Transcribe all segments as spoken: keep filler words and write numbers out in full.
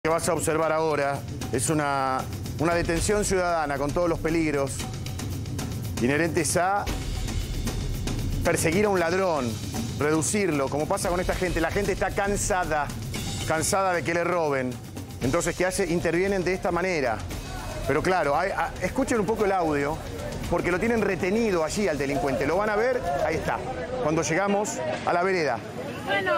que vas a observar ahora es una, una detención ciudadana con todos los peligros inherentes a perseguir a un ladrón, reducirlo, como pasa con esta gente. La gente está cansada, cansada de que le roben. Entonces, ¿qué hace? Intervienen de esta manera. Pero claro, hay, a, escuchen un poco el audio, porque lo tienen retenido allí al delincuente. Lo van a ver, ahí está, cuando llegamos a la vereda. Bueno.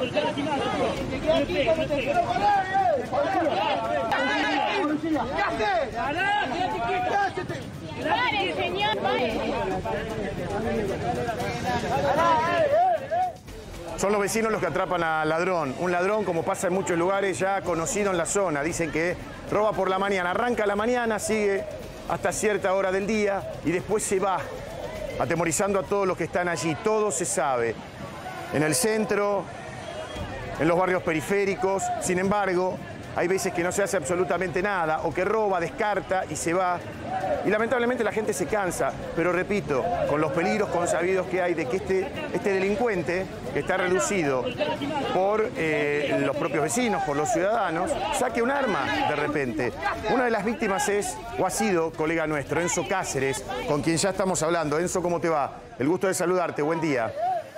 Son los vecinos los que atrapan al ladrón. Un ladrón, como pasa en muchos lugares, ya conocido en la zona. Dicen que roba por la mañana, arranca a la mañana, sigue hasta cierta hora del día y después se va, atemorizando a todos los que están allí. Todo se sabe. En el centro, en los barrios periféricos. Sin embargo, hay veces que no se hace absolutamente nada, o que roba, descarta y se va. Y lamentablemente la gente se cansa, pero repito, con los peligros consabidos que hay de que este, este delincuente, que está reducido por eh, los propios vecinos, por los ciudadanos, saque un arma de repente. Una de las víctimas es, o ha sido, colega nuestro, Enzo Cáceres, con quien ya estamos hablando. Enzo, ¿cómo te va? El gusto de saludarte, buen día.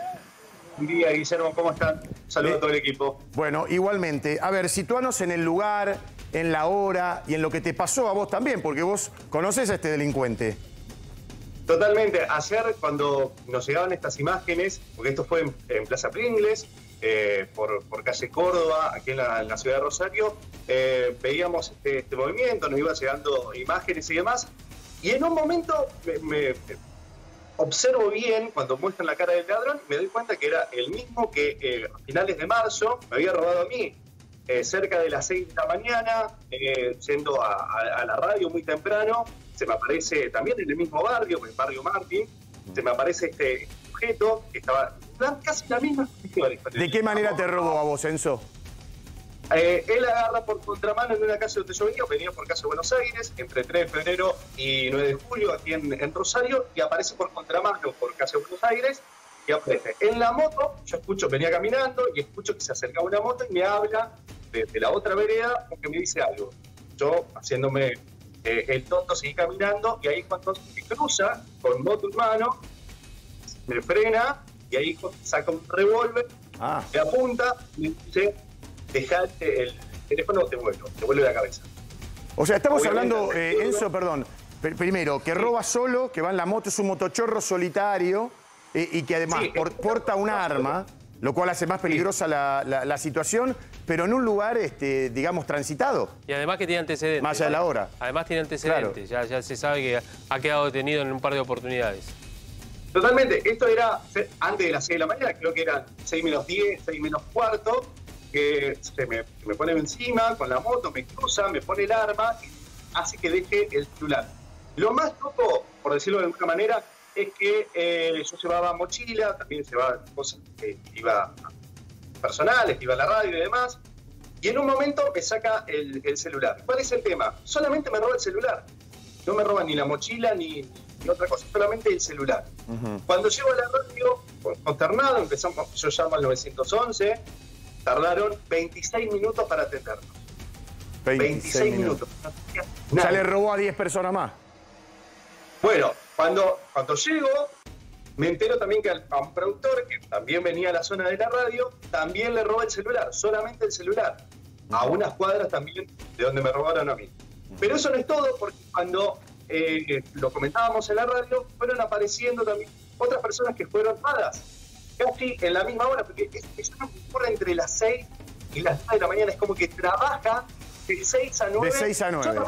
Buen día, Guillermo, ¿cómo están? Saludos eh, a todo el equipo. Bueno, igualmente. A ver, situanos en el lugar, en la hora y en lo que te pasó a vos también, porque vos conocés a este delincuente. Totalmente. Ayer, cuando nos llegaban estas imágenes, porque esto fue en, en Plaza Pringles, eh, por, por calle Córdoba, aquí en la, en la ciudad de Rosario, eh, veíamos este, este movimiento, nos iban llegando imágenes y demás, y en un momento me... me observo bien cuando muestran la cara del ladrón, me doy cuenta que era el mismo que eh, a finales de marzo me había robado a mí, eh, cerca de las seis de la mañana, eh, yendo a, a, a la radio muy temprano. Se me aparece también en el mismo barrio, el barrio Martín, se me aparece este sujeto que estaba casi la misma situación. ¿De qué manera te robó a vos, Enzo? Eh, él agarra por contramano en una calle donde yo venía, venía por calle Buenos Aires, entre tres de febrero y nueve de julio, aquí en, en Rosario, y aparece por contramano por calle Buenos Aires, y aparece en la moto. Yo escucho, venía caminando, y escucho que se acerca una moto y me habla de, de la otra vereda, porque me dice algo. Yo, haciéndome eh, el tonto, seguí caminando, y ahí cuando se cruza, con moto en mano, me frena, y ahí saca un revólver, ah. me apunta, y me dice: dejate el teléfono, te vuelvo, te vuelve la cabeza. O sea, estamos Obviamente, hablando, eh, Enzo, perdón, primero, que roba solo, que va en la moto, es un motochorro solitario eh, y que además sí, por, porta un arma, lo cual hace más peligrosa sí. la, la, la situación, pero en un lugar, este, digamos, transitado. Y además que tiene antecedentes. Más allá de la hora. Además tiene antecedentes, claro. ya, ya se sabe que ha quedado detenido en un par de oportunidades. Totalmente, esto era antes de las seis de la mañana, creo que eran seis menos diez, seis menos cuarto, que se me, se me pone encima con la moto, me cruza, me pone el arma y hace que deje el celular. Lo más loco, por decirlo de alguna manera, es que eh, yo llevaba mochila, también llevaba cosas que iba personales, que iba a la radio y demás, y en un momento me saca el, el celular. ¿Cuál es el tema? Solamente me roba el celular. No me roba ni la mochila ni, ni otra cosa, solamente el celular. Uh-huh. Cuando llego a la radio, consternado, empezamos, yo llamo al nueve once. Tardaron veintiséis minutos para atendernos. veintiséis minutos. O sea, le robó a diez personas más. Bueno, cuando, cuando llego, me entero también que a un productor, que también venía a la zona de la radio, también le robó el celular, solamente el celular. A unas cuadras también de donde me robaron a mí. Pero eso no es todo, porque cuando eh, lo comentábamos en la radio, fueron apareciendo también otras personas que fueron armadas. Casi en la misma hora, porque es una ocurre entre las seis y las nueve de la mañana, es como que trabaja de seis a nueve. De seis a nueve.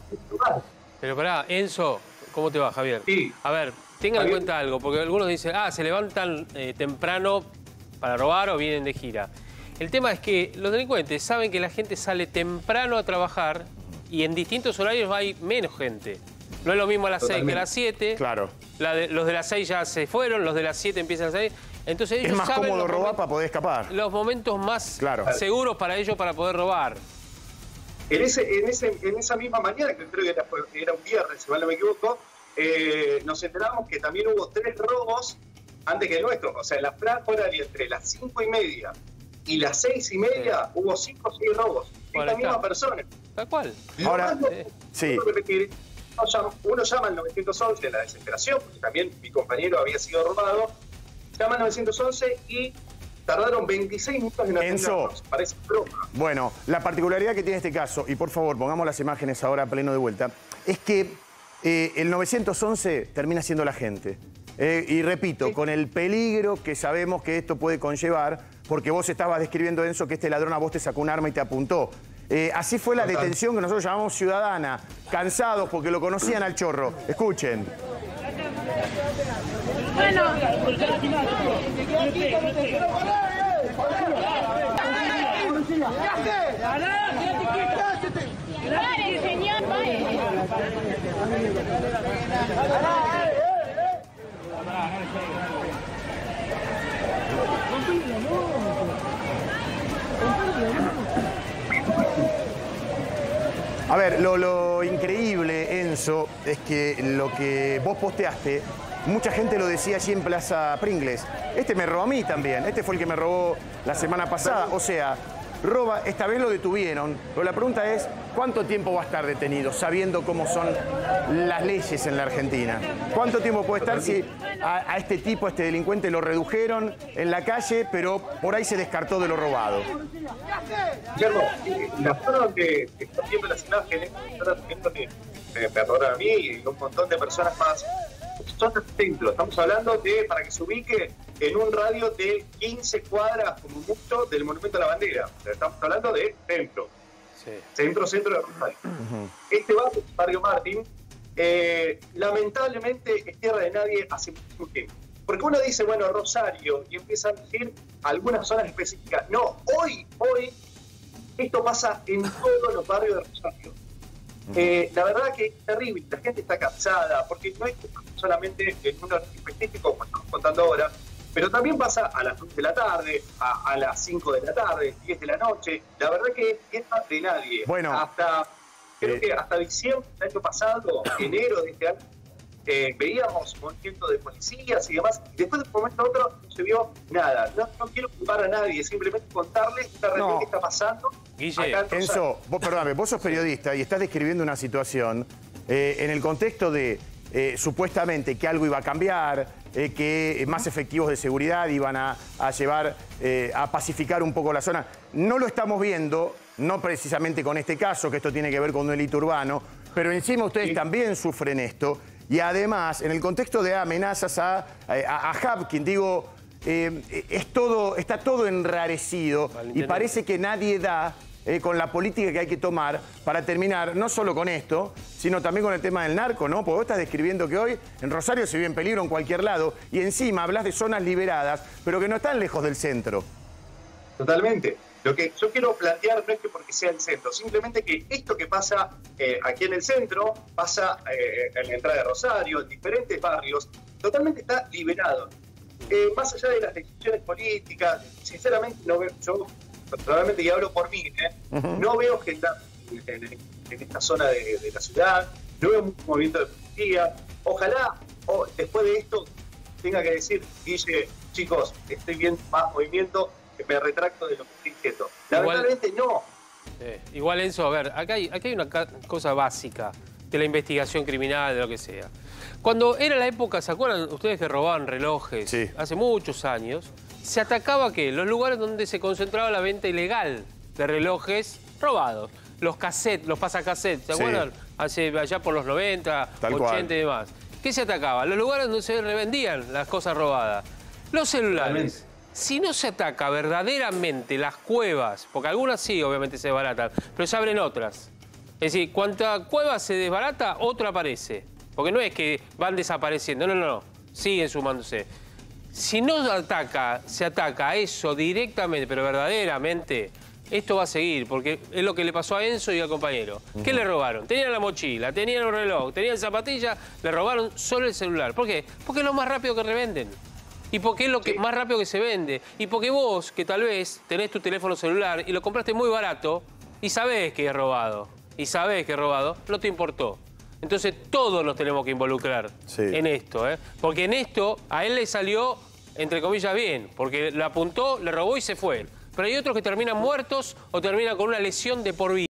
Pero pará, Enzo, ¿cómo te va, Javier? Sí. A ver, tengan en cuenta algo, porque algunos dicen, ah, se levantan eh, temprano para robar o vienen de gira. El tema es que los delincuentes saben que la gente sale temprano a trabajar y en distintos horarios hay menos gente. No es lo mismo a las seis que a las siete. Claro. La de, los de las seis ya se fueron, los de las siete empiezan a salir. Entonces ellos es más saben cómodo robar para poder escapar. Los momentos más claro. seguros para ellos para poder robar. En, ese, en, ese, en esa misma mañana, que creo que era, era un viernes, si mal no me equivoco, eh, nos enteramos que también hubo tres robos antes que el nuestro. O sea, en la franja horaria entre las cinco y media y las seis y media sí. hubo cinco o seis robos. esta misma persona. Tal cual. Ahora, Lo eh, sí. repetir, uno llama, uno llama al nueve once de la desesperación, porque también mi compañero había sido robado. Llama al nueve once y tardaron veintiséis minutos en Enzo, atendernos. Parece broma. Bueno, la particularidad que tiene este caso, y por favor pongamos las imágenes ahora pleno de vuelta, es que eh, el nueve once termina siendo la gente. Eh, y repito, sí. con el peligro que sabemos que esto puede conllevar, porque vos estabas describiendo, Enzo, que este ladrón a vos te sacó un arma y te apuntó. Eh, así fue la Total. detención que nosotros llamamos ciudadana, cansados porque lo conocían al chorro. Escuchen. Bueno. Dale, señor, A ver, lo, lo increíble, Enzo, es que lo que vos posteaste, mucha gente lo decía allí en Plaza Pringles. Este me robó a mí también, este fue el que me robó la semana pasada. O sea, roba, esta vez lo detuvieron, pero la pregunta es, ¿cuánto tiempo va a estar detenido, sabiendo cómo son las leyes en la Argentina? ¿Cuánto tiempo puede estar si a, a este tipo, a este delincuente, lo redujeron en la calle, pero por ahí se descartó de lo robado? Guillermo, la zona donde están viendo las imágenes, que me perdona a mí y un montón de personas más, son los centros. Estamos hablando de, para que se ubique, en un radio de quince cuadras, como mucho, del Monumento a la Bandera. O sea, estamos hablando de centro. Sí. Centro, centro de Rosario. Uh-huh. Este barrio, barrio Martín, eh, lamentablemente es tierra de nadie hace mucho tiempo. Porque uno dice, bueno, Rosario, y empieza a decir algunas zonas específicas. No, hoy, hoy, esto pasa en todos los barrios de Rosario. Eh, la verdad que es terrible, la gente está cansada, porque no es solamente en un específico, como estamos contando ahora, pero también pasa a las dos de la tarde, a, a las cinco de la tarde, diez de la noche. La verdad que es tierra de nadie. Bueno, hasta, creo eh, que hasta diciembre del año pasado, enero de este año, eh, veíamos movimiento de policías y demás, y después de un momento a otro no se vio nada. No, no quiero culpar a nadie, simplemente contarles la realidad no. que está pasando. Guille, Enzo, vos, perdóname, vos sos periodista y estás describiendo una situación eh, en el contexto de eh, supuestamente que algo iba a cambiar, eh, que más efectivos de seguridad iban a, a llevar eh, a pacificar un poco la zona. No lo estamos viendo, no precisamente con este caso, que esto tiene que ver con un delito urbano, pero encima ustedes sí. también sufren esto. Y además, en el contexto de amenazas a, a, a Hapkin, digo, eh, es todo, está todo enrarecido y parece que nadie da eh, con la política que hay que tomar para terminar, no solo con esto, sino también con el tema del narco, ¿no? Porque vos estás describiendo que hoy en Rosario se vive en peligro en cualquier lado y encima hablas de zonas liberadas, pero que no están lejos del centro. Totalmente. Lo que yo quiero plantear no es que porque sea el centro, simplemente que esto que pasa eh, aquí en el centro, pasa eh, en la entrada de Rosario, en diferentes barrios, totalmente está liberado. Eh, más allá de las decisiones políticas, sinceramente no veo, yo personalmente, y hablo por mí, ¿eh? uh-huh. no veo gente en, en, en esta zona de, de la ciudad, no veo mucho movimiento de policía. Ojalá oh, después de esto tenga que decir, Guille, chicos, estoy viendo más movimiento, me retracto de lo que estoy diciendo. Lamentablemente igual, no. Eh, igual, Enzo, a ver, acá hay, acá hay una cosa básica de la investigación criminal, de lo que sea. Cuando era la época, ¿se acuerdan ustedes que robaban relojes? Sí. Hace muchos años. ¿Se atacaba qué? Los lugares donde se concentraba la venta ilegal de relojes robados. Los cassettes, los pasacassettes, ¿se sí. acuerdan? Hace, allá por los noventa, Tal ochenta cual. Y demás. ¿Qué se atacaba? Los lugares donde se revendían las cosas robadas. Los celulares. Realmente. Si no se ataca verdaderamente las cuevas, porque algunas sí, obviamente, se desbaratan, pero se abren otras. Es decir, cuanta cueva se desbarata, otra aparece. Porque no es que van desapareciendo, no, no, no, siguen sumándose. Si no ataca, se ataca a eso directamente, pero verdaderamente, esto va a seguir, porque es lo que le pasó a Enzo y al compañero. Uh-huh. ¿Qué le robaron? Tenían la mochila, tenían un reloj, tenían zapatillas, le robaron solo el celular. ¿Por qué? Porque es lo más rápido que revenden. Y porque es lo que, más rápido que se vende. Y porque vos, que tal vez tenés tu teléfono celular y lo compraste muy barato y sabés que es robado, y sabés que es robado, no te importó. Entonces todos nos tenemos que involucrar sí. en esto, ¿eh? Porque en esto a él le salió, entre comillas, bien, porque le apuntó, le robó y se fue. pero hay otros que terminan muertos o terminan con una lesión de por vida.